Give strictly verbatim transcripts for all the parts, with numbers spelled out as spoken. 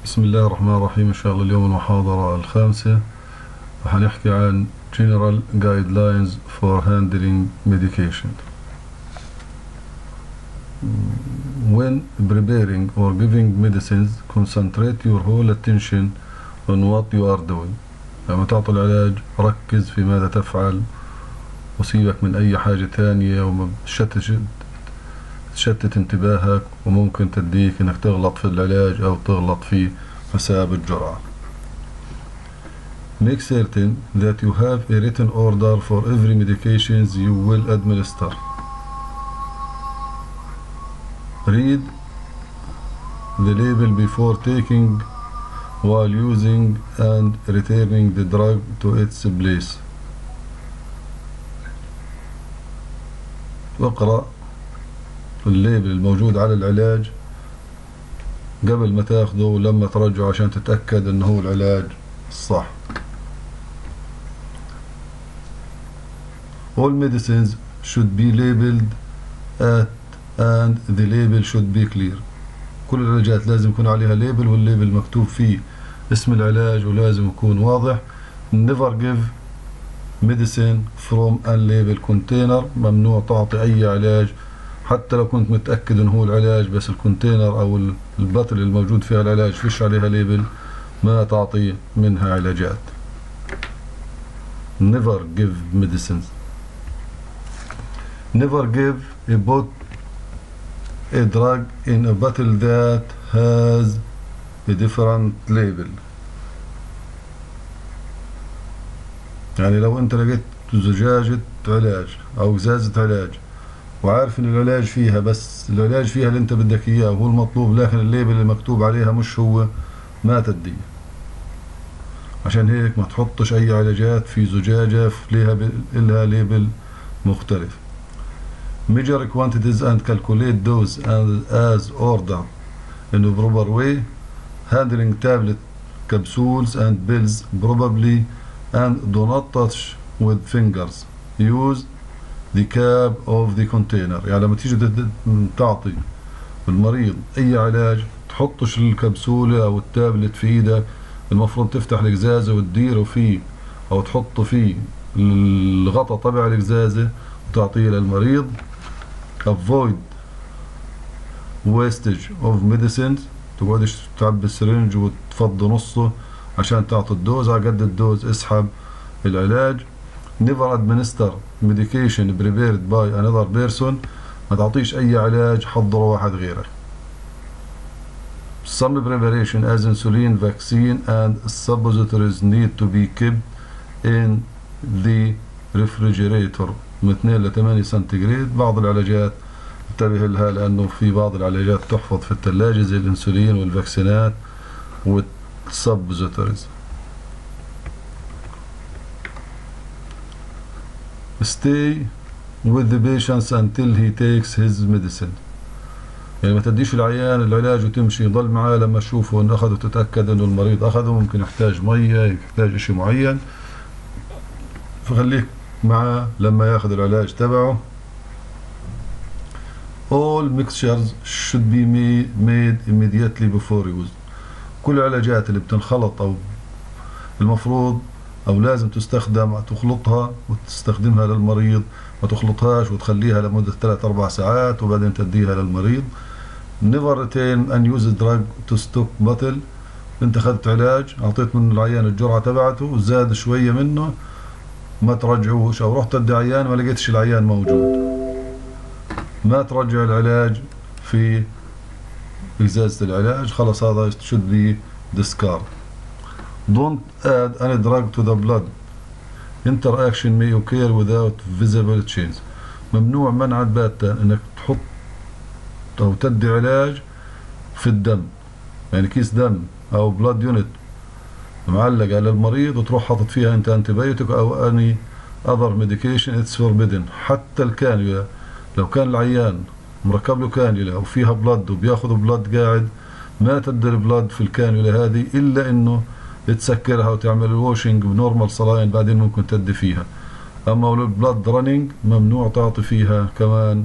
بسم الله الرحمن الرحيم. إن شاء الله اليوم المحاضرة الخامسة وحنحكي عن General Guidelines for Handling Medication. When preparing or giving medicines, concentrate your whole attention on what you are doing. لما تعطي العلاج ركز في ماذا تفعل وسيبك من أي حاجة ثانية وما تشتت تشتت انتباهك، وممكن تديك انك تغلط في العلاج او تغلط في حساب الجرعة. Make certain that you have a written order for every medications you will administer. Read the label before taking, while using and returning the drug to its place. واقرأ الليبل الموجود على العلاج قبل ما تاخده ولما ترجعه عشان تتأكد انه هو العلاج الصح. All medicines should be labeled at and the label should be clear. كل العلاجات لازم يكون عليها ليبل والليبل مكتوب فيه اسم العلاج ولازم يكون واضح. Never give medicine from unlabeled container. ممنوع تعطي اي علاج حتى لو كنت متأكد انه هو العلاج بس الكونتينر او البطل الموجود فيها العلاج فيش عليها ليبل، ما تعطي منها علاجات. Never give medicines. Never give a bot a drug in a bottle that has a different label. يعني لو انت لقيت زجاجة علاج او ازازة علاج وعارف ان العلاج فيها بس العلاج فيها اللي انت بدك اياه وهو المطلوب، لكن الليبل اللي مكتوب عليها مش هو، ما تديه. عشان هيك ما تحطش اي علاجات في زجاجة لها لها ليبل مختلف. Measure quantities and calculate dose as ordered in a proper way. Handling tablet, capsules and pills probably and do not touch with fingers. Use the cap of the container. يعني لما تيجي تعطي المريض اي علاج تحطش الكبسولة او التابلت في ايدك، المفروض تفتح الازازة وتديره فيه او تحطه فيه الغطاء تبع الازازة وتعطيه للمريض. Avoid wastage of medicines. تقعدش تعبي السرنج وتفضي نصه عشان تعطي الدوز، على قد الدوز اسحب العلاج. Never administer medication prepared by another person. ما تعطيش أي علاج حضره واحد غيرك. Some preparation as insulin, vaccine and suppositories need to be kept in the refrigerator من اثنين ل ثمانية سنتيغراد. بعض العلاجات انتبه لها لأنه في بعض العلاجات تحفظ في الثلاجة زي الانسولين والفاكسينات والسبوزيتوريز. Stay with the patient until he takes his medicine. يعني ما تديش العيان العلاج وتمشي، يضل معاه لما تشوفه انه اخذه وتتأكد انه المريض اخذه، ممكن يحتاج مية يحتاج اشي معين، فخليك معاه لما ياخذ العلاج تبعه. All mixtures should be made immediately before use. كل العلاجات اللي بتنخلط او المفروض او لازم تستخدم تخلطها وتستخدمها للمريض، ما تخلطهاش وتخليها لمدة ثلاث اربع ساعات وبعدين تديها للمريض. Never retain unused drug to stock bottle. انت اخذت علاج اعطيت من العيان الجرعة تبعته وزاد شوية منه، ما ترجعوش، او رحت تدي عيان ما لقيتش العيان موجود، ما ترجع العلاج في ازازة العلاج، خلص هذا should be discard. Don't add any drug to the blood. Interaction may occur without visible change. ممنوع منعا باتا انك تحط او تدي علاج في الدم، يعني كيس دم او بلاد يونت معلقة للمريض وتروح حاطط فيها انت انتبيوتيك او any other medication. It's forbidden. حتى الكانيولا لو كان العيان مركب له كانيولا وفيها بلاد وبياخذ بلاد قاعد، ما تدي البلاد في الكانيولا هذه الا انه تسكرها وتعمل الواشنج بنورمال صلاين بعدين ممكن تدي فيها. اما البلاد رانينج ممنوع تعطي فيها كمان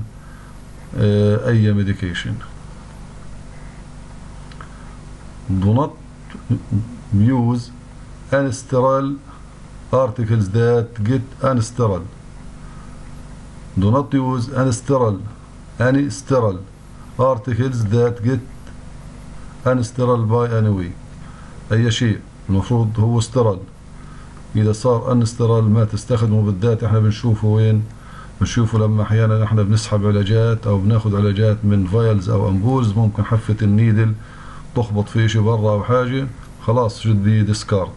اي ميديكيشن. Do not use unsterile articles that get unsterile. Do not use unsterile any sterile articles that get unsterile by any way. أي شيء المفروض هو sterile إذا صار unsterile ما تستخدمه. بالذات احنا بنشوفه وين؟ بنشوفه لما أحيانا احنا بنسحب علاجات أو بناخد علاجات من فايلز أو أمبولز، ممكن حفة النيدل تخبط في شيء برا أو حاجة، خلاص should be discard.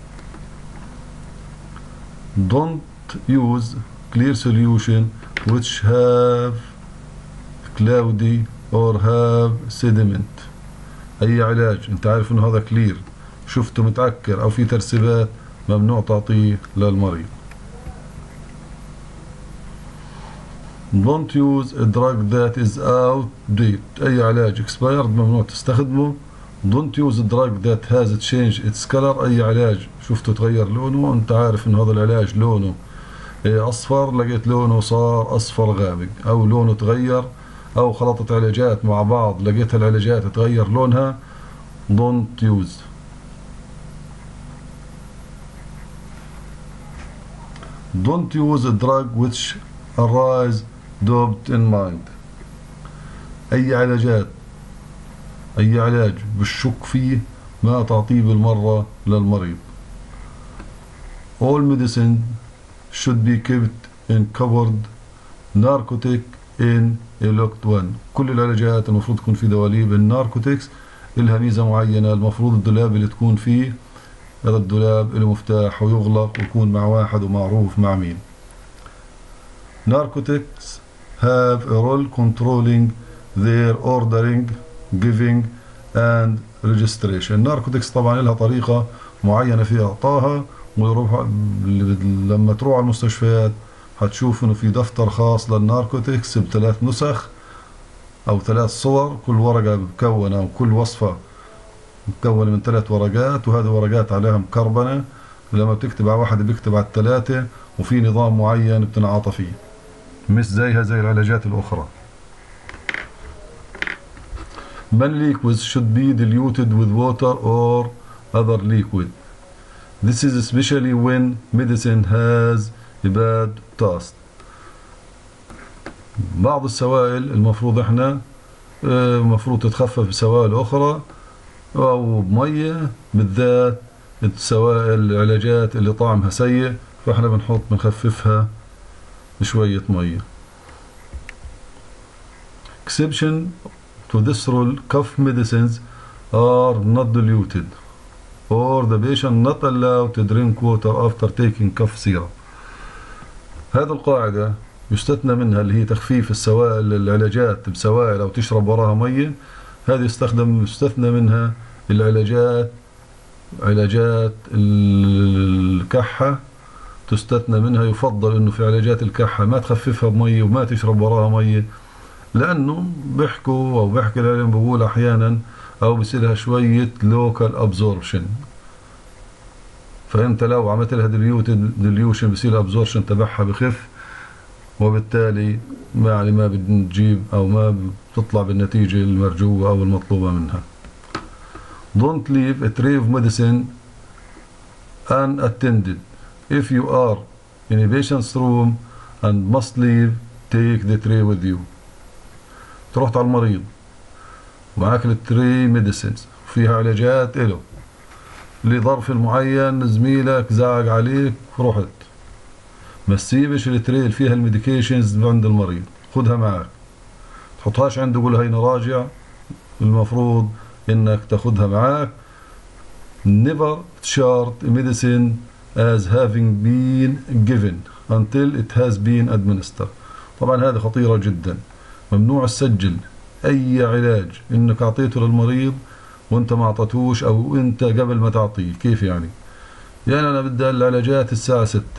Don't use clear solution which have cloudy or have sediment. أي علاج أنت عارف إنه هذا كلير شفته متعكر أو في ترسبات ممنوع تعطيه للمريض. Don't use a drug that is outdated. أي علاج expired ممنوع تستخدمه. Don't use a drug that has changed its color. أي علاج شفته تغير لونه، أنت عارف إن هذا العلاج لونه أصفر لقيت لونه صار أصفر غامق، أو لونه تغير، أو خلطت علاجات مع بعض لقيت العلاجات تغير لونها. Don't use. Don't use a drug which arise doubt in mind. أي علاجات أي علاج بالشك فيه ما تعطيه بالمرة للمريض. All medicine should be kept in covered narcotic in a locked one. كل العلاجات المفروض تكون في دواليب. الناركوتكس إلها ميزة معينة، المفروض الدولاب اللي تكون فيه هذا الدولاب له مفتاح ويغلق ويكون مع واحد ومعروف مع مين. Narcotics have a role controlling their ordering, giving and registration. Narcotics طبعا لها طريقة معينة في إعطائها، ويروح لما تروح على المستشفيات هتشوف إنه في دفتر خاص للناركوتكس بثلاث نسخ أو ثلاث صور، كل ورقة مكونة أو كل وصفة مكونة من ثلاث ورقات، وهذه ورقات عليها مكربنة، لما بتكتب على واحد بيكتب على الثلاثة، وفي نظام معين بتنعاطى فيه، مش زيها زي العلاجات الأخرى. Many liquids should be diluted with water or other liquid. This is especially when medicine has a bad taste. بعض السوائل المفروض احنا المفروض تتخفف بسوائل أخرى أو بمية، بالذات السوائل العلاجات اللي طعمها سيء، فاحنا بنحط بنخففها بشوية مية. Exception to this rule, cough medicines are not diluted or the patient not allowed to drink water after taking cough syrup. هذه القاعدة يستثنى منها اللي هي تخفيف السوائل العلاجات بسوائل أو تشرب وراها مية، هذه يستخدم يستثنى منها العلاجات علاجات الكحة تستثنى منها. يفضل انه في علاجات الكحة ما تخففها بمية وما تشرب وراها مية، لانه بيحكوا او بيحكي العلم بقول احيانا او بصيرها شوية local absorption، فانت لو عملت لها ديليوشن بصير الابزوربشن تبعها بخف، وبالتالي ما يعني ما بتجيب او ما بتطلع بالنتيجة المرجوة او المطلوبة منها. Don't leave a tray of medicine unattended. If you are in a patient's room and must leave, take the tray with you. تروح على المريض ومعاك التري ميديسينز فيها علاجات إله لظرف معين، زميلك زعق عليك رحت، ما تسيبش التري اللي فيها الميديكيشنز عند المريض، خدها معك، تحطهاش عنده قول هينا راجع، المفروض انك تاخدها معاك. Never chart medicine as having been given until it has been administered. طبعا هذه خطيرة جدا، ممنوع تسجل اي علاج انك اعطيته للمريض وانت ما اعطيتوش او انت قبل ما تعطيه. كيف يعني؟ يعني انا بدي العلاجات الساعة ستة،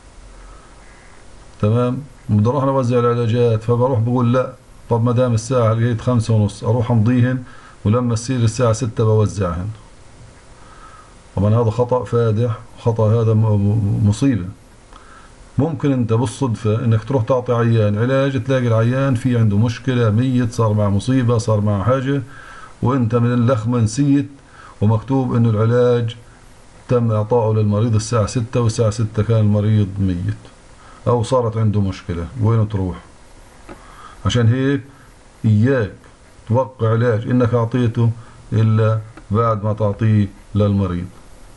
تمام، بدي اروح اوزع العلاجات، فبروح بقول لا، طب ما دام الساعة لقيت خمسة ونص اروح امضيهن ولما تصير الساعة ستة بوزعهن. طبعا هذا خطأ فادح، خطأ هذا مصيبة. ممكن انت بالصدفة انك تروح تعطي عيان علاج تلاقي العيان في عنده مشكلة، ميت، صار مع مصيبة، صار مع حاجة، وانت من اللخمة نسيت ومكتوب إنه العلاج تم إعطائه للمريض الساعة ستة، والساعة ستة كان المريض ميت أو صارت عنده مشكلة، وين تروح؟ عشان هيك إياك توقع علاج إنك أعطيته إلا بعد ما تعطيه للمريض.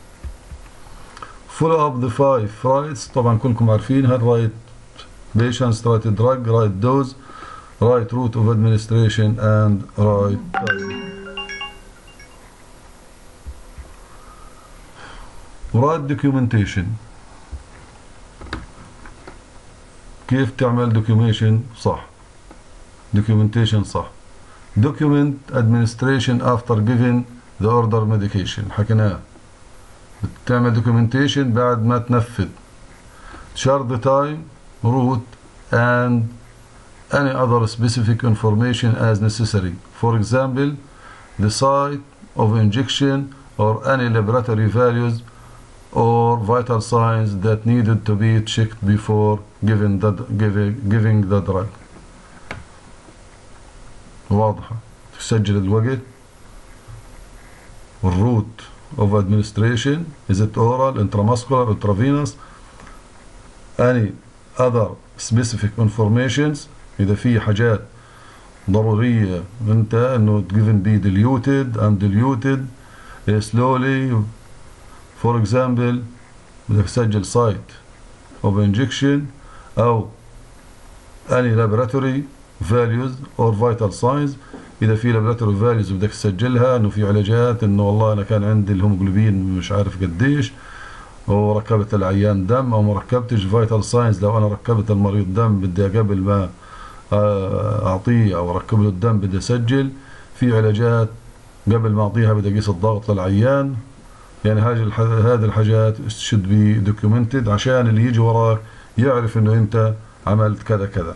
follow up the five rights، طبعا كلكم عارفين هاد right patients, right drug, right dose, right route of administration and right time. right documentation، كيف تعمل documentation صح documentation صح document administration after giving the order medication، حكيناه بتعمل documentation بعد ما تنفذ. chart the time, route and any other specific information as necessary, for example the site of injection or any laboratory values or vital signs that needed to be checked before giving the, giving, giving the drug. واضحة. تسجل الوقت والروت of administration، is it oral, intramuscular, intravenous, any other specific informations، إذا في حاجات ضرورية أنت إنه given be diluted and diluted slowly. for example بدك تسجل site of injection أو any laboratory values or vital signs. إذا في laboratory values بدك تسجلها إنه في علاجات، إنه والله أنا كان عندي الهيموجلوبين مش عارف قديش، وركبت العيان دم أو ما ركبتش. vital signs لو أنا ركبت المريض دم بدي قبل ما أعطيه أو أركب له الدم بدي أسجل. في علاجات قبل ما أعطيها بدي أقيس الضغط للعيان. يعني هذه الحاجات should be documented عشان اللي يجي وراك يعرف إنه أنت عملت كذا كذا.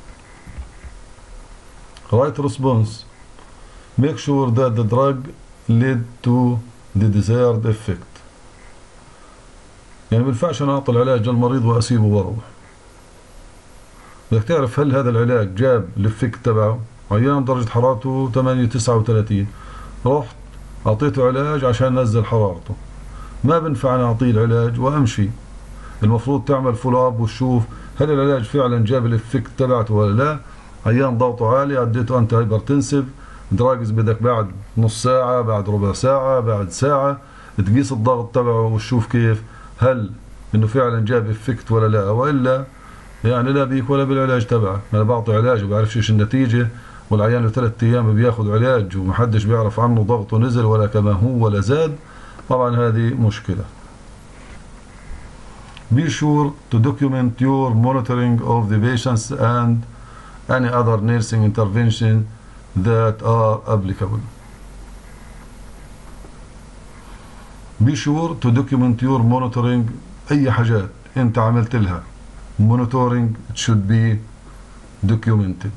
right response، make sure that the drug led to the desired effect. يعني ما ينفعش أنا أعطي العلاج للمريض وأسيبه وأروح. بدك تعرف هل هذا العلاج جاب الإفكت تبعه. عيان درجة حرارته ثمانية تسعة وثلاثين، رحت أعطيته علاج عشان نزل حرارته، ما بنفع أنا أعطيه العلاج وأمشي. المفروض تعمل فولو اب وتشوف هل العلاج فعلا جاب الإفكت تبعته ولا لا. عيان ضغطه عالي أديته أنت هايبرتنسيف دراجز، بدك بعد نص ساعة، بعد ربع ساعة، بعد ساعة تقيس الضغط تبعه وتشوف كيف هل إنه فعلا جاب إفكت ولا لا، وإلا يعني لا بيك ولا بالعلاج تبعك. أنا بعطي علاج وبعرفش إيش النتيجة، والعيان له ثلاث أيام بياخذ علاج ومحدش بيعرف عنه ضغطه نزل ولا كما هو ولا زاد. طبعا هذه مشكلة. Be sure to document your monitoring of the patients and any other nursing intervention that are applicable. Be sure to document your monitoring، أي حاجات أنت عملت لها monitoring it should be documented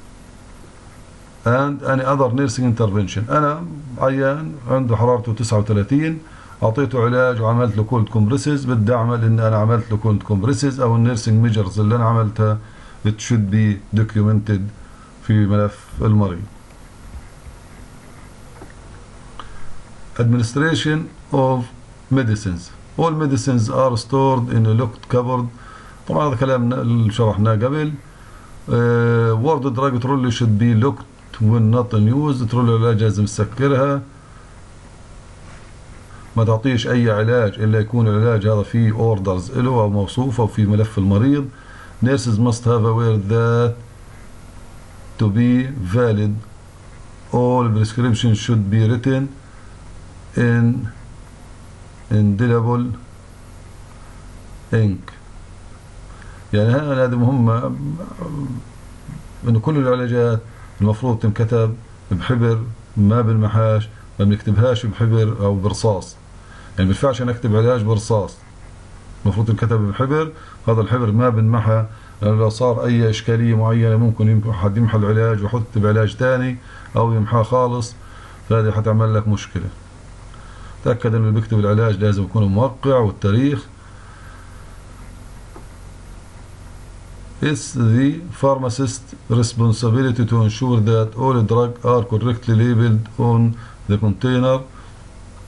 and any other nursing intervention. أنا عيان عنده حرارته تسعة وثلاثين، أعطيته علاج وعملت له كولد كومبريسز، بدي أعمل إن أنا عملت له كولد كومبريسز أو النيرسينج ميجرز اللي أنا عملتها it should be documented في ملف المريض. Administration of medicines، all medicines are stored in a locked cupboard. طبعا هذا كلام اللي شرحناه قبل. uh, word drug trolley should be locked when not in use. ترولي العلاج لازم تسكرها، ما تعطيش أي علاج إلا يكون العلاج هذا فيه orders له أو موصوف أو في ملف المريض. Nurses must have aware that to be valid all prescriptions should be written in indelible ink. يعني هذه مهمة، إنه كل العلاجات المفروض تنكتب بحبر ما بالمحاش، ما بنكتبهاش بحبر أو برصاص. يعني ما ينفعش أنا أكتب علاج برصاص، المفروض تنكتب بحبر. هذا الحبر ما بنمحى، لأنه لو صار أي إشكالية معينة ممكن حد يمحى العلاج ويحط علاج تاني أو يمحاه خالص، فهذه حتعمل لك مشكلة. تأكد إنه اللي بيكتب العلاج لازم يكون موقع والتاريخ. It's the pharmacist's responsibility to ensure that all drugs are correctly labeled on the container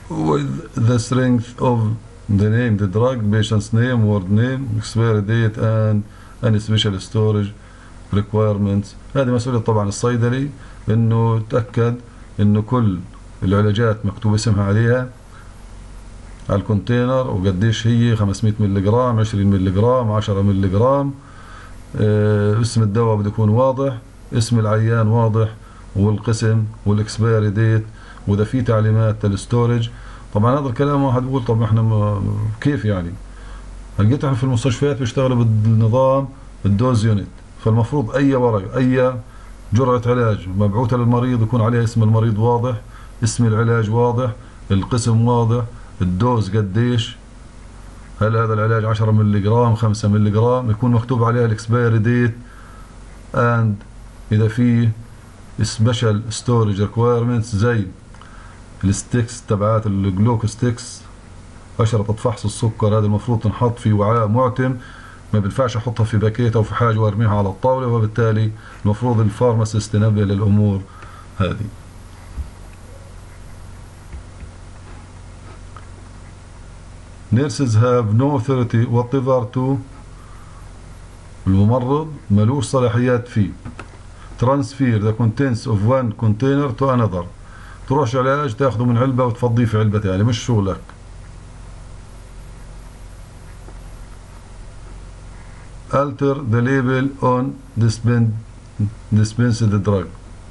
with the strength of the name, the drug, patient's name, word name, expiry date and any special storage requirements. هذه مسؤولية طبعا الصيدلي انه يتأكد انه كل العلاجات مكتوب اسمها عليها على الكونتينر وقديش هي، خمسمية مللي جرام، عشرين مللي جرام، عشرة مللي جرام. اه اسم الدواء بده يكون واضح، اسم العيان واضح، والقسم والاكسبيري ديت، واذا في تعليمات للستورج. طبعا هذا الكلام واحد بيقول طب احنا كيف يعني؟ لقيت احنا في المستشفيات بيشتغلوا بالنظام الدوز يونت، فالمفروض اي ورق، اي جرعة علاج مبعوثة للمريض يكون عليها اسم المريض واضح، اسم العلاج واضح، القسم واضح، الدوز قديش، هل هذا العلاج عشرة مللي جرام، خمسة مللي جرام، يكون مكتوب عليها الاكسبيري ديت اند اذا في سبيشال ستورج ريكويرمنتس زي الستيكس تبعات الجلوكوستيكس، أشرطة فحص السكر، هذا المفروض تنحط في وعاء معتم، ما بينفعش احطها في باكيت او في حاجه وارميها على الطاوله، وبالتالي المفروض الفارماسيست ينبه للامور هذه. Nurses have no authority whatever to، الممرض ملوش صلاحيات في transfer the contents of one container to another، تروحش علاج تاخده من علبه وتفضيه في علبه ثانيه، مش شغلك. alter the label on dispensed drug.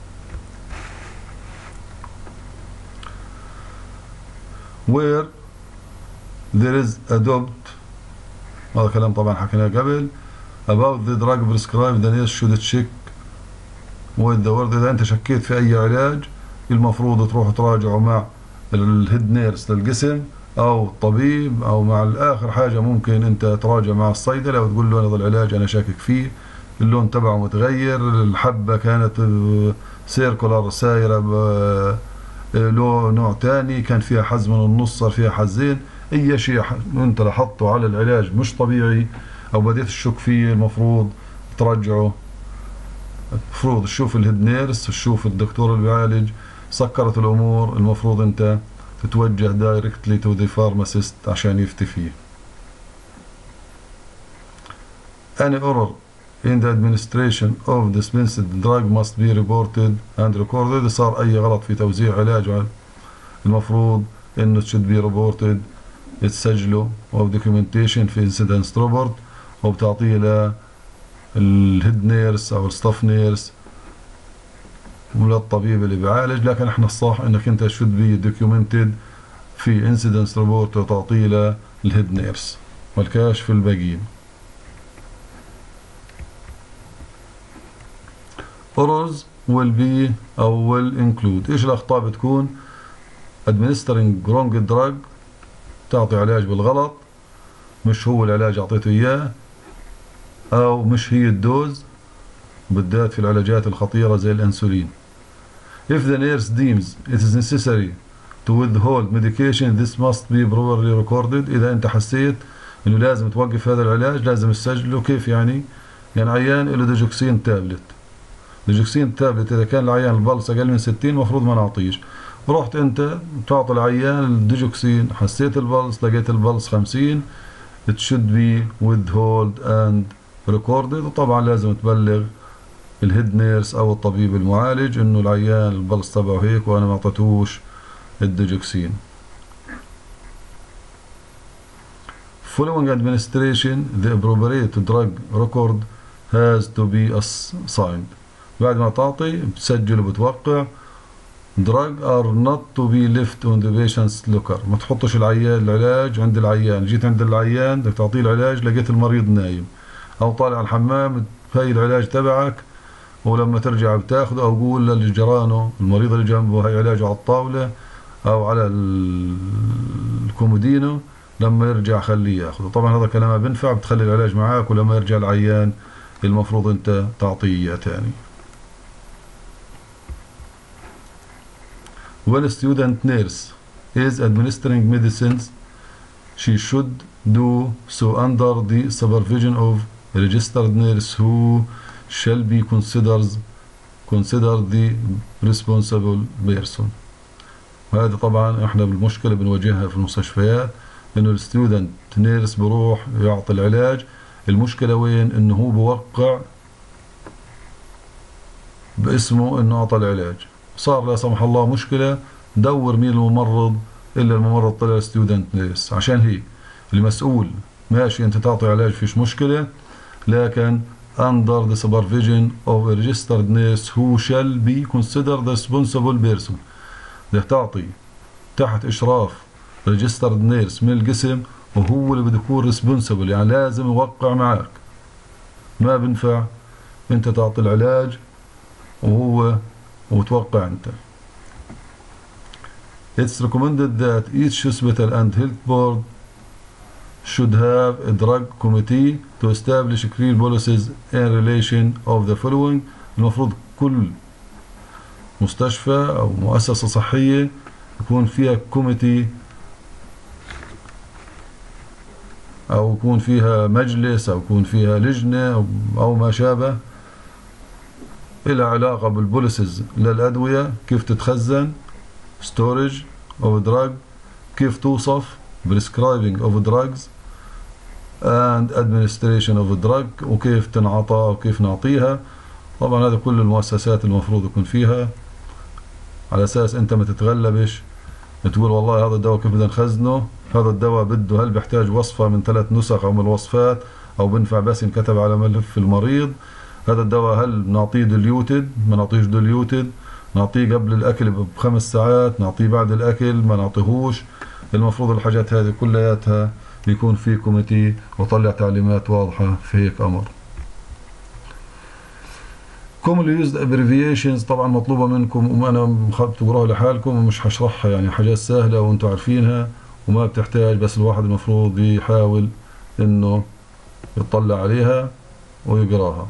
where there is a doubt، هذا كلام طبعا حكيناه قبل، about the drug prescribed the nurse should check with the word. إذا أنت شكيت في أي علاج المفروض تروح تراجعه مع الهيد نيرس للقسم أو الطبيب، أو مع الآخر حاجة ممكن أنت تراجع مع الصيدلة وتقول له هذا العلاج أنا شاكك فيه، اللون تبعه متغير، الحبة كانت سيركولار سايرة له نوع تاني، كان فيها حز من النص صار فيها حزين، أي شيء أنت لاحظته على العلاج مش طبيعي أو بديت تشك فيه المفروض ترجعه. المفروض تشوف الهيد نيرس، تشوف الدكتور اللي بيعالج، سكرت الأمور المفروض أنت تتوجه دايركتلي تو ذا فارماسيست عشان يفتي فيه. Any error in the administration of dispensed drug must be reported and recorded. إذا صار أي غلط في توزيع علاج المفروض إنه should be reported، يتسجله أو documentation في incident report، وبتعطيه للهيد نيرس أو الستاف نيرس وللطبيب اللي بيعالج. لكن احنا الصح انك انت should be documented في incident report وتعطيه للهيد نيرس والكاشف الباقيين. errors will be أو will include، إيش الأخطاء بتكون؟ administering wrong drug، تعطي علاج بالغلط، مش هو العلاج أعطيته إياه، أو مش هي الدوز، بالذات في العلاجات الخطيرة زي الأنسولين. If the nurse deems it is necessary to withhold medication this must be properly recorded. إذا أنت حسيت إنه لازم توقف هذا العلاج لازم تسجله. كيف يعني؟ يعني عيان له ديجوكسين تابلت، ديجوكسين تابلت إذا كان العيان البلس أقل من ستين المفروض ما نعطيش، رحت أنت تعطي العيان الديجوكسين، حسيت البلس لقيت البلس خمسين، it should be withheld and recorded. وطبعا لازم تبلغ الهيد نيرس او الطبيب المعالج انه العيان البلس تبعه هيك وانا ما اعطيتوش الديجوكسين. Following administration the appropriate drug record has to be assigned. بعد ما تعطي بتسجل وبتوقع drug are not to be left on the patient's locker. ما تحطش العيان العلاج عند العيان، جيت عند العيان بدك تعطيه العلاج لقيت المريض نايم او طالع الحمام، هاي العلاج تبعك ولما ترجع بتاخده، او قول للجيرانه المريض اللي جنبه هاي علاجه على الطاوله او على الكومودينو لما يرجع خليه ياخده. طبعا هذا كلام ما بينفع، بتخلي العلاج معاك ولما يرجع العيان المفروض انت تعطيه اياه تاني. When a student nurse is administering medicines she should do so under the supervision of a registered nurse who shall be considered considered the responsible person. وهذا طبعا احنا بالمشكلة بنواجهها في المستشفيات، انه الستودنت نيرس بروح يعطي العلاج، المشكلة وين؟ انه هو بوقع باسمه انه اعطى العلاج، صار لا سمح الله مشكلة، دور مين الممرض، الا الممرض طلع ستودنت نيرس. عشان هيك المسؤول ماشي انت تعطي علاج فيش مشكلة، لكن under the supervision of a registered nurse who shall be considered the responsible person. بدك تعطي تحت اشراف registered nurse من القسم، وهو اللي بده يكون responsible، يعني لازم يوقع معك. ما بنفع انت تعطي العلاج وهو وتوقع انت. It's recommended that each hospital and health board should have a drug committee to establish clear policies in relation of the following. المفروض كل مستشفى أو مؤسسة صحية يكون فيها كوميتي أو يكون فيها مجلس أو يكون فيها لجنة أو, أو ما شابه، إلها علاقة بالبوليسز للأدوية، كيف تتخزن storage of drug، كيف توصف prescribing of drugs and administration of drug، وكيف تنعطى وكيف نعطيها. طبعا هذا كل المؤسسات المفروض يكون فيها، على أساس أنت ما تتغلبش تقول والله هذا الدواء كيف بدنا نخزنه، هذا الدواء بده هل بيحتاج وصفة من ثلاث نسخ أو من الوصفات، أو بنفع بس ينكتب على ملف المريض. هذا الدواء هل نعطيه ديليوتد ما نعطيهش ديليوتد، نعطيه قبل الأكل بخمس ساعات، نعطيه بعد الأكل ما نعطيهوش. المفروض الحاجات هذه كلياتها يكون في كوميتي وطلع تعليمات واضحة في هيك أمر. commonly used abbreviations طبعا مطلوبة منكم، وأنا بتقروها لحالكم ومش هشرحها، يعني حاجات سهلة وأنتم عارفينها وما بتحتاج، بس الواحد المفروض يحاول إنه يطلع عليها ويقراها.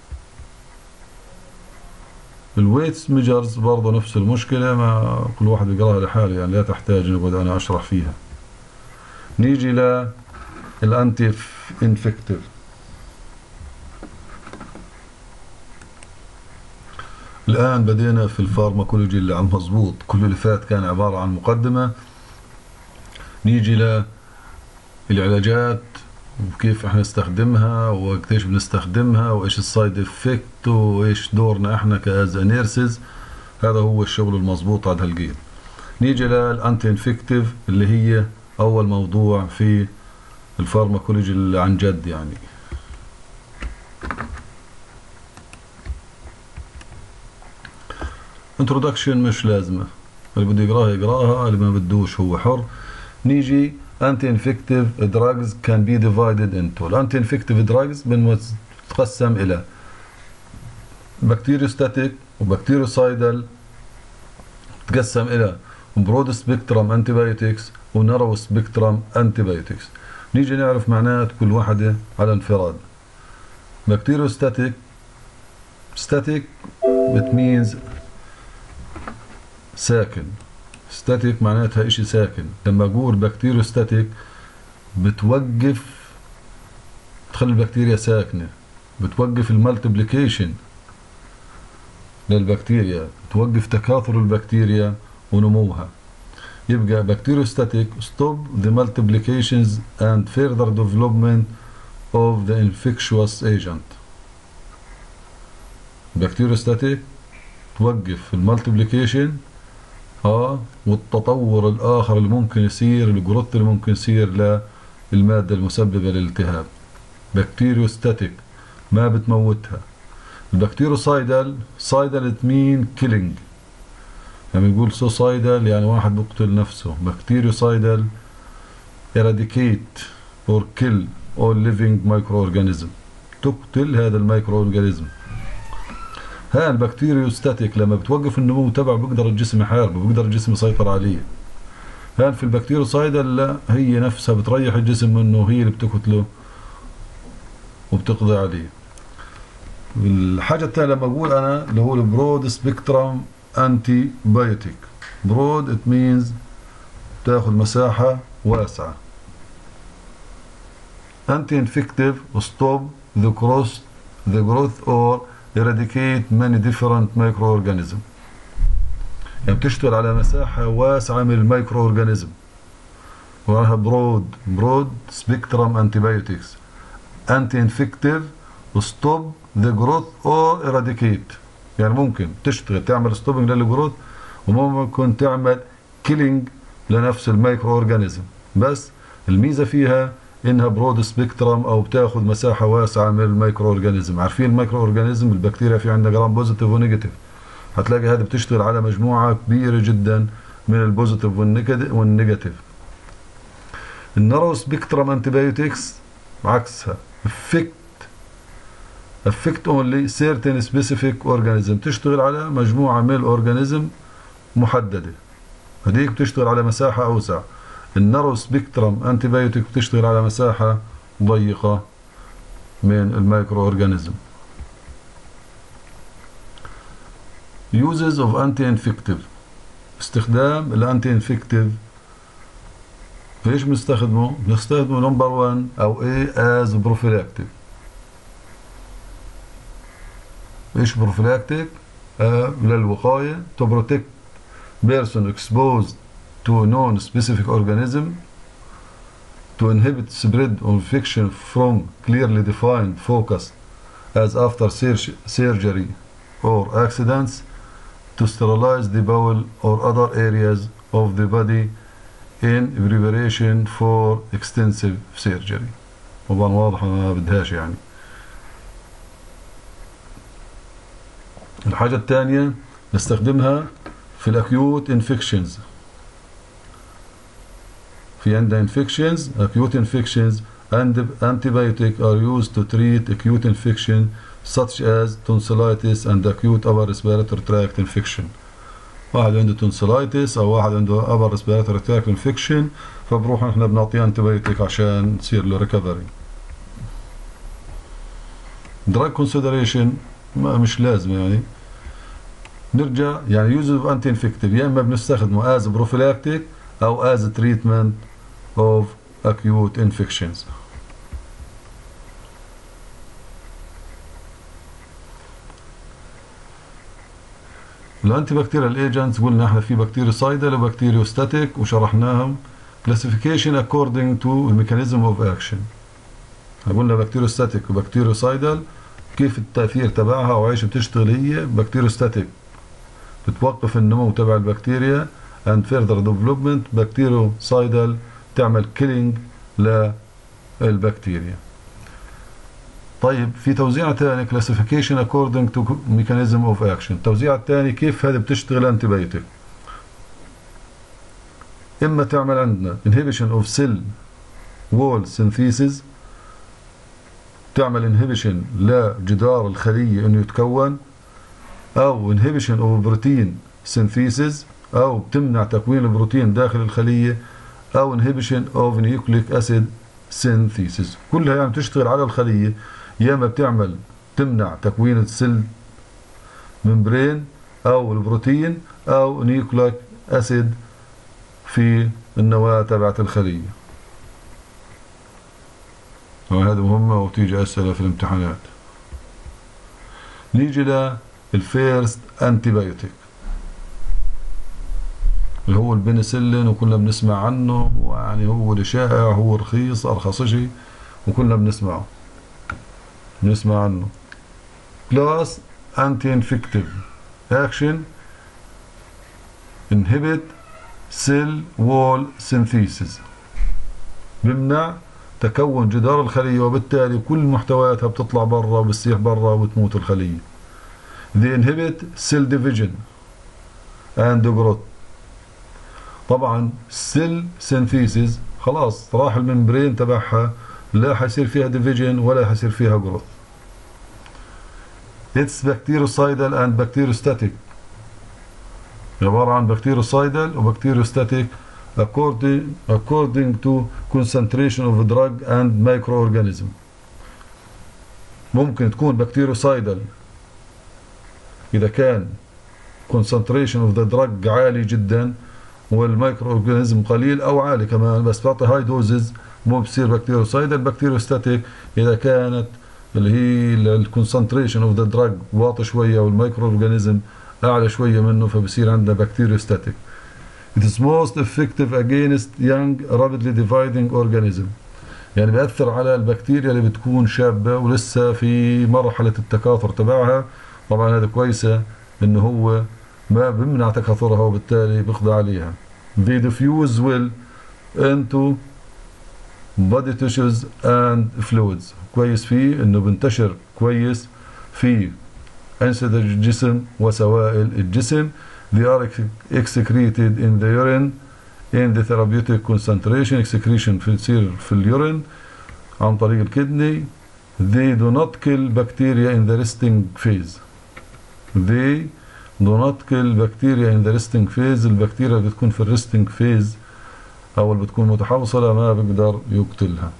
الويتس ميجرز برضه نفس المشكلة، ما كل واحد يقراها لحاله، يعني لا تحتاج نقعد أنا أشرح فيها. نيجي للأنتي انفكتيف. الآن بدينا في الفارماكولوجي اللي على المظبوط، كل اللي فات كان عبارة عن مقدمة. نيجي للعلاجات وكيف احنا نستخدمها وقتيش بنستخدمها وايش السايد افكت وايش دورنا احنا كاز نيرسز. هذا هو الشغل المظبوط على هالقيد. نيجي للانتي انفكتيف اللي هي اول موضوع في الفارماكولوجي اللي عن جد يعني. introduction مش لازمة، اللي بده يقراها يقراها، اللي ما بدوش هو حر. نيجي anti-infective drugs can be divided into. الانتي-infective drugs بنتقسم إلى بكتيريوستاتيك وبكتيريوسايدال، تقسم إلى برود سبيكترم انتيبيوتكس ونارو سبيكترم انتيبيوتكس. نيجي نعرف معنات كل واحدة على انفراد. بكتيريوستاتيك static it means ساكن، ستاتيك معناتها اشي ساكن. لما اقول بكتيريوستاتيك بتوقف، تخلي البكتيريا ساكنة، بتوقف المالتيبليكيشن للبكتيريا، توقف تكاثر البكتيريا ونموها. يبقى بكتيريوستاتيك stop the multiplications and further development of the infectious agent. بكتيريوستاتيك توقف المالتيبليكيشن اه والتطور الاخر اللي ممكن يصير، الجروث اللي ممكن يصير للماده المسببه للالتهاب. بكتيريوستاتيك ما بتموتها. البكتيروسايدال سايدال تمين كيلينج، يعني بنقول سوسايدال يعني واحد بيقتل نفسه. بكتيريوسايدال eradicate or kill all living microorganism، تقتل هذا المايكرو اورجانيزم. ها البكتيريوستاتيك لما بتوقف النمو تبعه بيقدر الجسم يحاربه، بيقدر الجسم يسيطر عليه. هان في البكتيروسايدال لا، هي نفسها بتريح الجسم منه، هي اللي بتقتله وبتقضي عليه. الحاجة الثانية لما اقول انا اللي هو البرود سبيكترم انتي بايوتيك. برود ات مينز تاخذ مساحة واسعة. انتي انفكتيف ستوب ذا كروس ذا جروث اور eradicate many different microorganisms. يعني بتشتغل على مساحة واسعة من المايكرو اورجانيزم، وراها برود برود سبيكترم انتيبيوتكس انتي انفكتيف ستوب ذا جروث اور ايراديكيت. يعني ممكن تشتغل تعمل ستوبنج للجروث، وممكن تعمل كيلينج لنفس المايكرو اورجانيزم، بس الميزة فيها انها برود سبيكترم او بتاخذ مساحة واسعة من المايكرو اورجانيزم. عارفين المايكرو اورجانيزم البكتيريا في عندنا جرام بوزيتيف ونيجاتيف، هتلاقي هذه بتشتغل على مجموعة كبيرة جدا من البوزيتيف والنيجاتيف. النارو سبيكترم انتيبيوتكس عكسها، افكت افكت اونلي سيرتين سبيسيفيك اورجانيزم، تشتغل على مجموعة من الاورجانيزم محددة، هذيك بتشتغل على مساحة اوسع. النارو سبيكترم انتيبيوتك بتشتغل على مساحة ضيقة من المايكرو اورجانيزم. uses of anti-infective، استخدام الانتي انفكتيف ليش بنستخدمه؟ بنستخدمه نمبر واحد او ايه as prophylactic. ايش prophylactic؟ آه للوقاية to protect person exposed to non-specific organism, to inhibit spread of infection from clearly defined focus as after surgery or accidents, to sterilize the bowel or other areas of the body in preparation for extensive surgery. طبعا واضح ما بدهاش يعني. الحاجة الثانية نستخدمها في الاكيوت انفكشنز. في عندنا infections acute infections and antibiotic are used to treat acute infection such as tonsillitis and acute upper respiratory tract infection. واحد عنده tonsillitis او واحد عنده upper respiratory tract infection، فبروح احنا بنعطيه antibiotic عشان تصير له recovery. drug consideration ما مش لازم يعني. نرجع يعني use of anti-infective يا اما بنستخدمه as prophylactic او as treatment of acute infections. الانتي بكتيريال ايجنتس قلنا احنا في بكتيريوسايدال وبكتيريوستاتيك وشرحناهم. classification according to mechanism of action. قلنا بكتيريوستاتيك وبكتيريوسايدال كيف التأثير تبعها وعيش بتشتغل. هي بكتيريوستاتيك بتوقف النمو تبع البكتيريا and further development. بكتيريوسايدال تعمل كيلينج للبكتيريا. طيب في توزيع ثاني classification according to mechanism of action. التوزيع الثاني كيف هذه بتشتغل انتيبيوتيك. اما تعمل عندنا inhibition of cell wall synthesis، تعمل inhibition لجدار الخلية انه يتكون، او inhibition of protein synthesis او بتمنع تكوين البروتين داخل الخلية، او inhibition of nucleic acid synthesis. كلها يعني بتشتغل على الخلية، يا اما بتعمل تمنع تكوين السيل ممبرين او البروتين او نيوكليك اسيد في النواة تبعت الخلية. وهذا مهمة وتيجي اسئلة في الامتحانات. نيجي للفيرست انتيبيوتيك اللي هو البنسلين، وكلنا بنسمع عنه، ويعني هو اللي شائع، هو رخيص ارخص شيء وكلنا بنسمعه بنسمع عنه. كلاس انتي انفكتيف اكشن inhibit cell wall synthesis، بمنع تكون جدار الخلية وبالتالي كل محتوياتها بتطلع برا وبتسيح برا وبتموت الخلية. they inhibit cell division and growth. طبعا cell synthesis خلاص راح الممبرين تبعها، لا حيصير فيها division ولا حيصير فيها growth. it's bactericidal and bacteriostatic، عبارة عن bactericidal و bacteriostatic according according to concentration of drug and microorganism. ممكن تكون bactericidal إذا كان concentration of the drug عالي جدا والمايكرو اورجانيزم قليل او عالي كمان، بس تعطي هاي دوزز مو بصير بكتيروسايدال. بكتيروستاتيك اذا كانت اللي هي الكونسنتريشن اوف ذا دراج واطي شويه والمايكرو اورجانيزم أعلى شوية منه، فبصير عندنا بكتيريوستاتيك. It is most effective against young rapidly dividing organism. يعني بيأثر على البكتيريا اللي بتكون شابة ولسه في مرحلة التكاثر تبعها. طبعا هذا كويسة إنه هو ما بمنع تكاثرها وبالتالي بيقضي عليها. They diffuse well into body tissues and fluids. كويس فيه إنه بنتشر كويس في أنسجة الجسم وسوائل الجسم. They are excreted in the urine in the therapeutic concentration. excretion في تصير في اليورين عن طريق الكدني. They do not kill bacteria in the resting phase. They do not kill bacteria in the resting phase. البكتيريا اللي بتكون في الريستنج فيز أو اللي بتكون متحوصلة ما بيقدر يقتلها.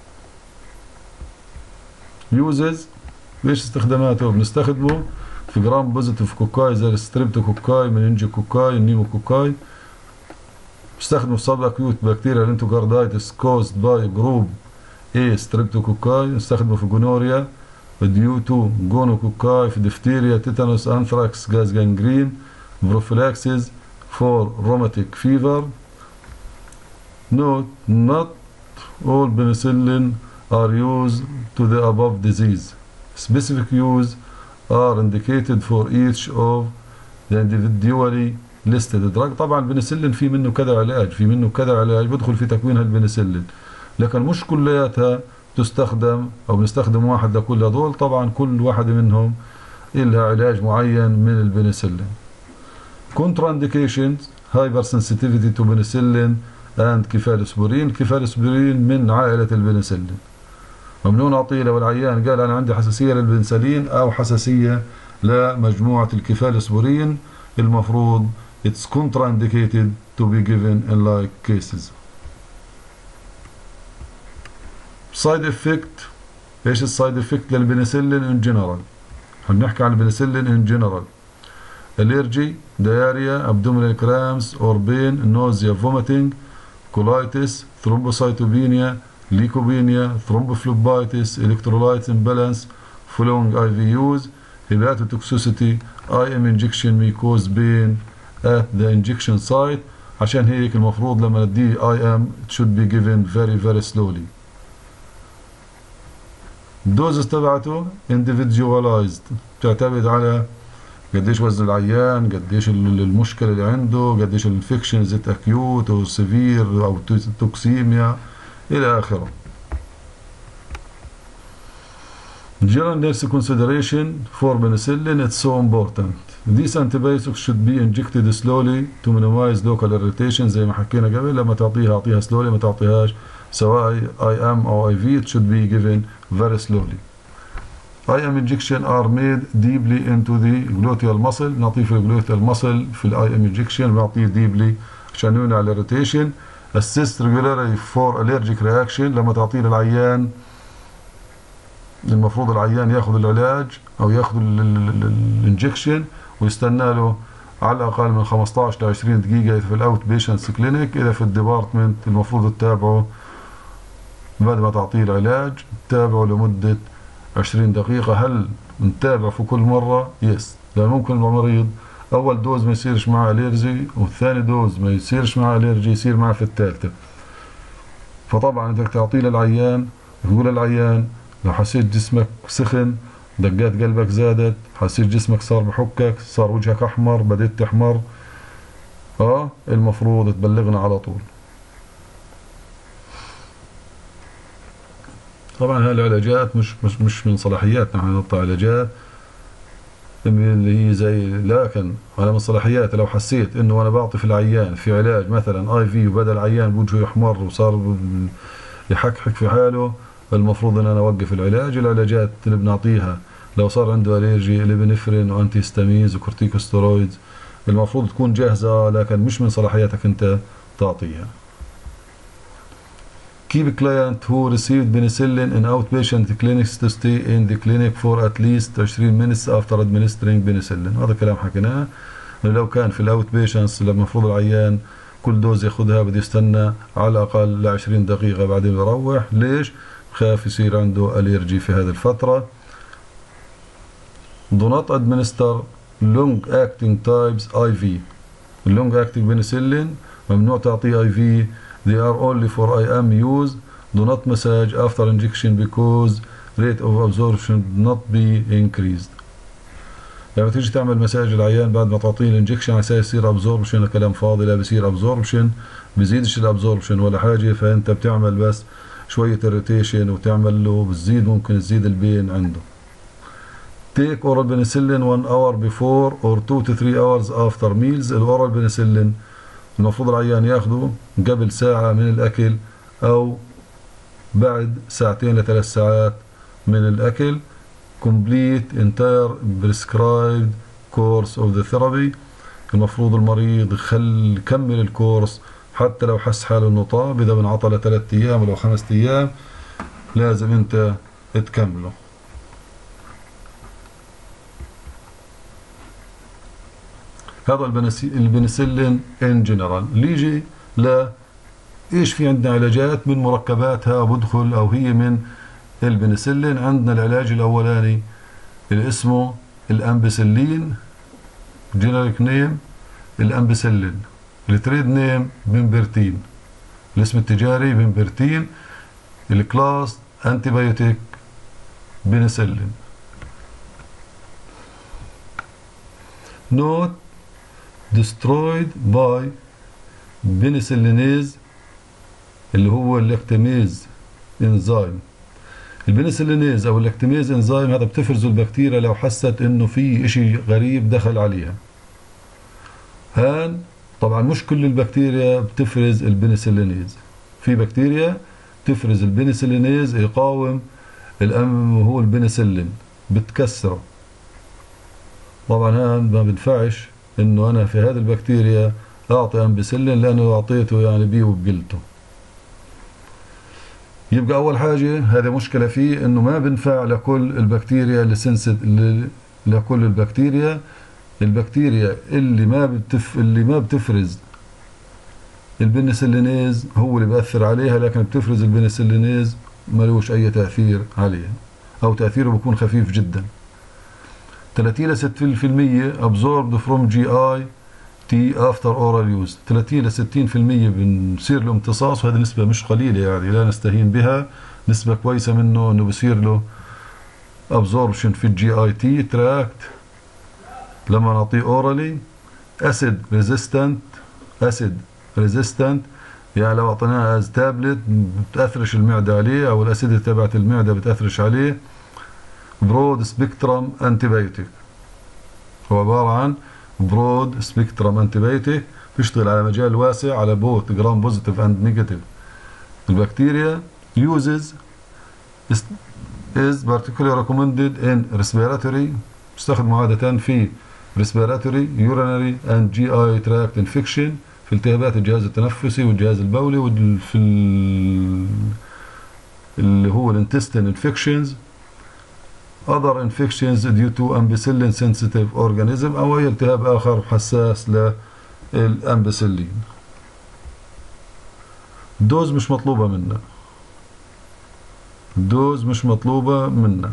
uses ليش استخداماته؟ بنستخدمه في جرام بوزيتيف كوكاي زي الستريبتوكوكاي، مننجوكوكاي، النيموكوكاي. بستخدمه في سب اكيوت بكتيريا الانتوكاردايتس كوزد باي جروب A ستريبتوكوكاي. نستخدمه في جونوريا ديو تو جونوكوكاي، في ديفتيريا، تيتانوس، انثراكس، جاز جانجرين، بروفيلاكسيس فور روماتيك فيفر. Note, not all penicillin are used to the above disease. Specific use are indicated for each of the individually listed drug. طبعا البنسلين في منه كذا علاج، في منه كذا علاج بدخل في تكوينها البنسلين، لكن مش كلياتها تستخدم او بنستخدم واحد لكل هذول. طبعا كل واحدة منهم إلها علاج معين من البنسلين. Contraindications: hypersensitivity to penicillin and كيفالوسبورين. كيفالوسبورين من عائلة البنسلين، ممنوع نعطيه لو العيان قال أنا عندي حساسية للبنسلين أو حساسية لمجموعة الكيفالوسبورين. المفروض it's contraindicated to be given in like cases. side effect: ايش السايد افكت للبنسلين ان جنرال؟ هنحكي عن البنسلين ان جنرال. allergy, diarrhea, abdominal cramps or pain, nausea, vomiting, colitis, thrombocytopenia, leukopenia, thrombophlebitis, electrolyte imbalance following I V Us, hepatotoxicity. I M injection may cause pain at the injection site. عشان هيك المفروض لما ندي I M it should be given very very slowly. الدوز تبعته individualized، تعتمد على قديش وزن العيان، قديش المشكلة اللي عنده، قديش الانفكشن، زيت اكيوت او سيفير او توكسيميا الى اخره. General nurse consideration for penicillin: it's so important. These antibiotics should be injected slowly to minimize local irritation. زي ما حكينا قبل، لما تعطيها اعطيها slowly، ما تعطيهاش سواء I M أو I V. It should be given very slowly. I M injection are made deeply into the gluteal muscle. نعطيه في الجلوتيال muscle في ال I M injection، بنعطيه deeply عشان يمنع الirritation. Assist regularly for allergic reaction. لما تعطيه للعيان المفروض العيان ياخذ العلاج او ياخذ الانجكشن ويستنى له على الاقل من خمسطعش ل عشرين دقيقة اذا في الاوت بيشنتس كلينيك. اذا في الديبارتمنت المفروض تتابعه بعد ما تعطيه العلاج، تتابعه لمدة عشرين دقيقة. هل نتابع في كل مرة؟ يس، لأن ممكن المريض أول دوز ما يصيرش معه أليرجي والثاني دوز ما يصيرش معه أليرجي، يصير معه في الثالثة. فطبعا بدك تعطيه للعيان، تقول للعيان لو حسيت جسمك سخن، دقات قلبك زادت، حسيت جسمك صار بحكك، صار وجهك أحمر، بديت تحمر، اه المفروض تبلغنا على طول. طبعا هاي العلاجات مش مش مش من صلاحياتنا، احنا نعطي علاجات اللي هي زي، لكن على من صلاحيات لو حسيت انه انا بعطي في العيان في علاج مثلا اي في وبدا العيان بوجهه يحمر وصار يحكحك في حاله، المفروض ان انا اوقف العلاج. العلاجات اللي بنعطيها لو صار عنده اليرجي الابنفرين وانتي هيستامينز وكورتيكوستيرويدز المفروض تكون جاهزة، لكن مش من صلاحياتك انت تعطيها. Keep a client who received penicillin in outpatient clinics to stay in the clinic for at least عشرين minutes after administering penicillin. هذا كلام حكيناه. لو كان في الاوت بيشنتس المفروض العيان كل دوز ياخذها بده يستنى على الاقل ل عشرين دقيقة بعدين يروح. ليش؟ خاف يصير عنده اليرجي في هذه الفترة. Do not administer long acting types آي في. اللونج acting penicillin ممنوع تعطيه آي في. they are only for آي إم use. do not massage after injection because rate of absorption not be increased. لما تيجي تعمل مساج العيان بعد ما تعطيه الانجكشن على اساس يصير ابزوربشن، كلام فاضي، لا بصير ابزوربشن، بزيدش الابزوربشن ولا حاجه، فانت بتعمل بس شويه irritation وتعمل له بتزيد، ممكن تزيد البين عنده. take oral penicillin one hour before or two to three hours after meals. الاورال بنسلين المفروض العيان ياخده قبل ساعه من الاكل او بعد ساعتين لثلاث ساعات من الاكل. complete entire prescribed course of the therapy. المفروض المريض يخل يكمل الكورس حتى لو حس حاله انه طاب، اذا بنعطى لثلاث ايام ولو خمس ايام لازم انت تكمله. هذا البنسلين ان جنرال. نيجي ل ايش في عندنا علاجات من مركباتها بدخل او هي من البنسلين. عندنا العلاج الاولاني اللي اسمه الامبسلين، جينيريك نيم الامبسلين، التريد نيم بنبرتين، الاسم التجاري بنبرتين، الكلاس انتيبيوتيك بنسلين. not destroyed by penicillinase اللي هو اللاكتاميز انزيم. البنسلينيز او اللاكتاميز انزيم هذا بتفرزه البكتيريا لو حست انه في اشي غريب دخل عليها. هان طبعا مش كل البكتيريا بتفرز البنسلينيز، في بكتيريا تفرز البنسلينيز يقاوم الام هو البنسلين بتكسره. طبعا هان ما بنفعش انه انا في هذه البكتيريا اعطي امبسلين لانه اعطيته يعني بيه وبقلته. يبقى اول حاجه هذا مشكله فيه انه ما بنفع لكل البكتيريا اللي سنسيت لكل البكتيريا. البكتيريا اللي ما بتف اللي ما بتفرز البنسلينيز هو اللي بأثر عليها، لكن بتفرز البنسلينيز ملوش اي تأثير عليها او تأثيره بيكون خفيف جدا. ثلاثين إلى ستين بالمئة absorbed from جي آي تي after oral use. ثلاثين إلى ستين بالمئة بنصير له امتصاص، وهذه نسبة مش قليلة يعني لا نستهين بها، نسبة كويسة منه انه بصير له absorption في الجي اي تي تراكت لما نعطيه اورالي. acid resistant acid resistant يعني لو اعطيناه از تابلت بتأثرش المعدة عليه او الاسيد تبعت المعدة بتأثرش عليه. برود سبيكترم انتيبيوتيك هو عبارة عن برود سبيكترم انتيبيوتيك بيشتغل على مجال واسع على بوث جرام بوزيتيف اند نيجاتيف. البكتيريا uses is particularly recommended in respiratory، بيستخدموا عادة في respiratory urinary and جي آي tract infection، في التهابات الجهاز التنفسي والجهاز البولي وفي اللي هو الانتستين infections. other infections due to ampicillin sensitive organism أو أي التهاب آخر حساس للأمبسلين. الدوز مش مطلوبة منا، الدوز مش مطلوبة منا،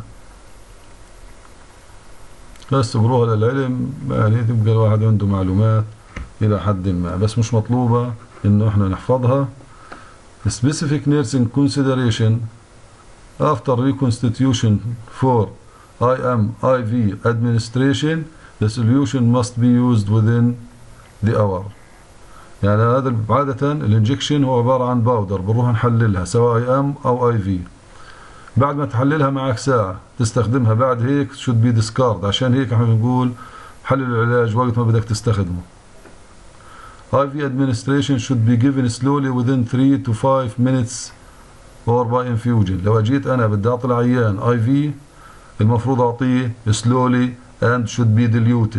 بس بروها للعلم يعني تبقى الواحد عنده معلومات إلى حد ما، بس مش مطلوبة إنه إحنا نحفظها. specific nursing consideration after reconstitution for آي إم آي في administration the solution must be used within the hour. يعني هذا عادة الانجكشن هو عبارة عن باودر بنروح نحللها سواء آي إم أو آي في، بعد ما تحللها معك ساعة تستخدمها، بعد هيك should be discard. عشان هيك احنا بنقول حلل العلاج وقت ما بدك تستخدمه. آي في administration should be given slowly within three to five minutes or by infusion. لو اجيت انا بدي اعطي العيان آي في المفروض اعطيه slowly and should be diluted،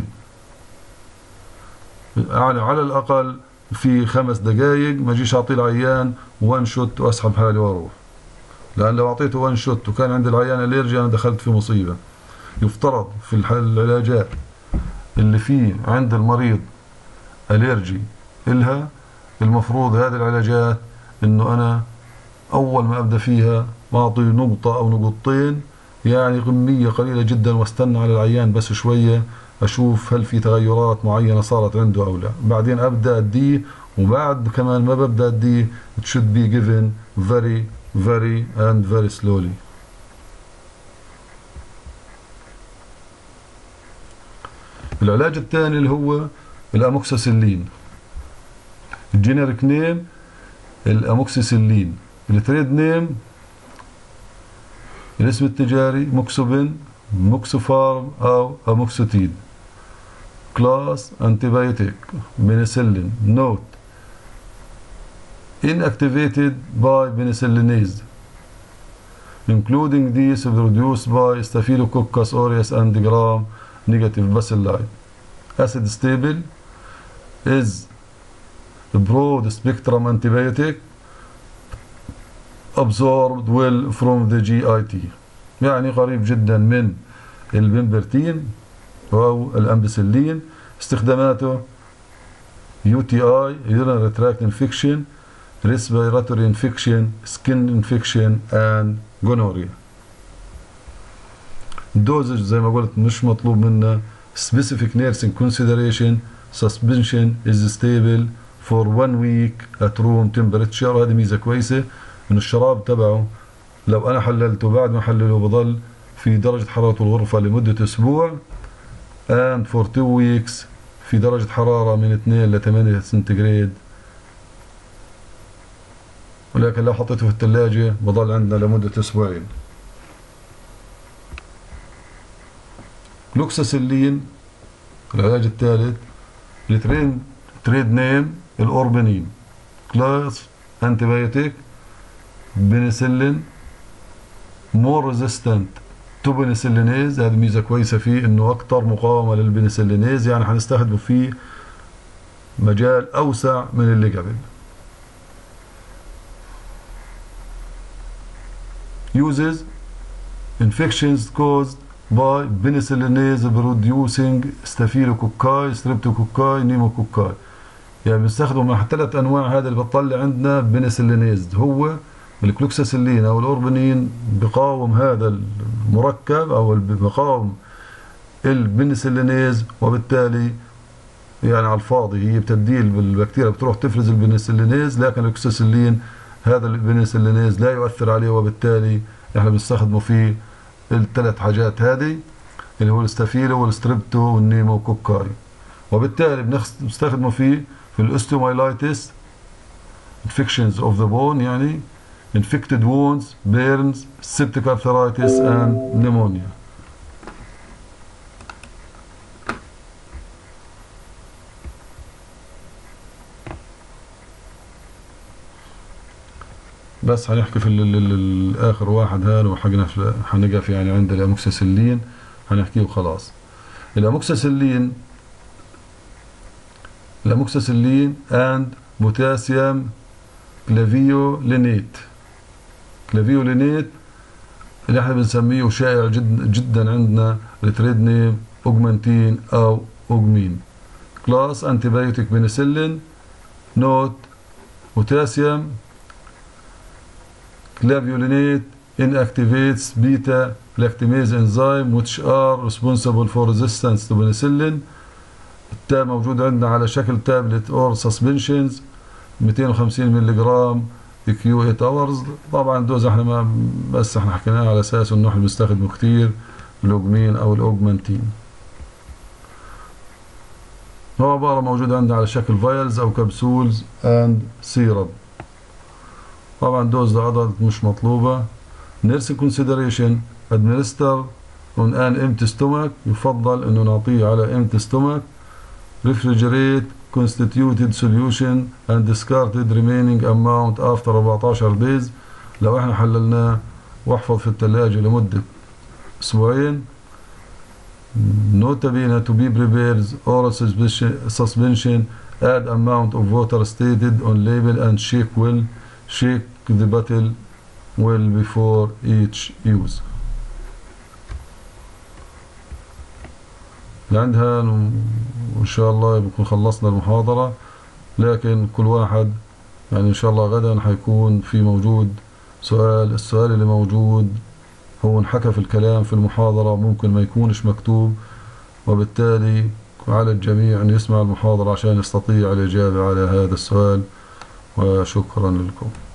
يعني على الاقل في خمس دقائق، ما اجيش اعطي العيان وان شوت واسحب حالي واروح، لان لو اعطيته وان شوت وكان عند العيان اليرجي انا دخلت في مصيبه. يفترض في العلاجات اللي فيه عند المريض اليرجي إلها المفروض هذه العلاجات انه انا اول ما ابدا فيها ما اعطي نقطه او نقطتين، يعني كميه قليله جدا، واستنى على العيان بس شويه أشوف هل في تغيرات معينة صارت عنده أو لا. بعدين أبدأ الدي، وبعد كمان ما ببدأ الدي it should be given very very and very slowly. العلاج الثاني اللي هو الأموكسيسيلين. الجينيريك نيم الأموكسيسيلين، التريد نيم الاسم التجاري موكسوبين، موكسوفارم أو أموكسوتيد. كلاس أنتيبيوتيك بنسلين. نوت inactivated by penicillinase including these produced by Staphylococcus aureus and gram negative bacilli. Acid stable is broad spectrum antibiotic absorbed well from the جي آي تي، يعني قريب جدا من البنبرتين أو الأمبسلين. استخداماته يو تي آي urinary tract infection، respiratory infection، skin infection and gonorrhea. الدوزج زي ما قلت مش مطلوب منا. specific nursing consideration suspension is stable for one week at room temperature. هذه ميزة كويسة إنه الشراب تبعه لو أنا حللته بعد ما حلله بضل في درجة حرارة الغرفة لمدة أسبوع and for two weeks في درجة حرارة من اثنين ل ثمانية سنتيغراد. ولكن لو حطيته في الثلاجة بضل عندنا لمدة أسبوعين. لوكساسيلين العلاج الثالث. التريد تريد نيم الأوربنين. كلاس أنتيبيوتيك بنسلين مور ريزيستنت تو بنسلينيز. هذه ميزة كويسة فيه إنه أكثر مقاومة للبنسلينيز، يعني حنستخدمه فيه مجال أوسع من اللي قبل. uses infections caused by penicillinase producing staphylococci streptococci pneumococci. يعني بنستخدمه مع ثلاث انواع. هذا اللي بتطلع عندنا بنسلينيز هو الكلوكساسيلين او الاوربنين، بقاوم هذا المركب او بقاوم البنسلينيز، وبالتالي يعني على الفاضي هي بتبديل بالبكتيريا بتروح تفرز البنسلينيز، لكن الكلوكساسيلين هذا البنسلينيز لا يؤثر عليه، وبالتالي احنا بنستخدمه في الثلاث حاجات هذه اللي هو الستافيلو والستريبتو والنيموكوكاي. وبالتالي بنستخدمه فيه في الاستومايلايتس infections of the bone، يعني infected wounds, burns, septic arthritis and pneumonia. بس هنحكي في الاخر واحد هذا وحقنا حنقف يعني عند الاموكسيسيلين هنحكيه وخلاص. الاموكسيسيلين الاموكسيسيلين and بوتاسيوم كلافيولينيت. كلافيولينيت اللي احنا بنسميه شائع جدا جدا عندنا التريد نيم اوجمانتين او اوجمين. كلاس انتيبيوتيك بنسلين. نوت بوتاسيوم clavulin inactivates beta lactamase enzyme which are responsible for resistance to penicillin. التاب موجود عندنا على شكل تابلت اور سسبنشنز مئتين وخمسين مللي جرام كيو ثمانية اورز. طبعا دوز احنا ما بس احنا حكيناها على اساس انه احنا بنستخدمه كثير الاوجمين او الاوجمانتين. هو عباره موجود عندنا على شكل فايلز او كبسولز اند سيرب. طبعا دوز العضلات مش مطلوبة. نيرسي كونسيدريشن ادمنستر اون ان امتي ستومك، يفضل انه نعطيه على امتي ستومك. ريفريجريت constituted solution and discarded remaining amount after أربعتاشر days. لو احنا حللناه واحفظ في الثلاجة لمدة اسبوعين. notably to be prepared oral suspension, add amount of water stated on label and shake well. Shake the bottle well before each use. لعندها وإن شاء الله بنكون خلصنا المحاضرة، لكن كل واحد يعني إن شاء الله غدا حيكون في موجود سؤال. السؤال اللي موجود هو انحكى في الكلام في المحاضرة، ممكن ما يكونش مكتوب، وبالتالي على الجميع أن يسمع المحاضرة عشان يستطيع الإجابة على هذا السؤال. وشكرا لكم.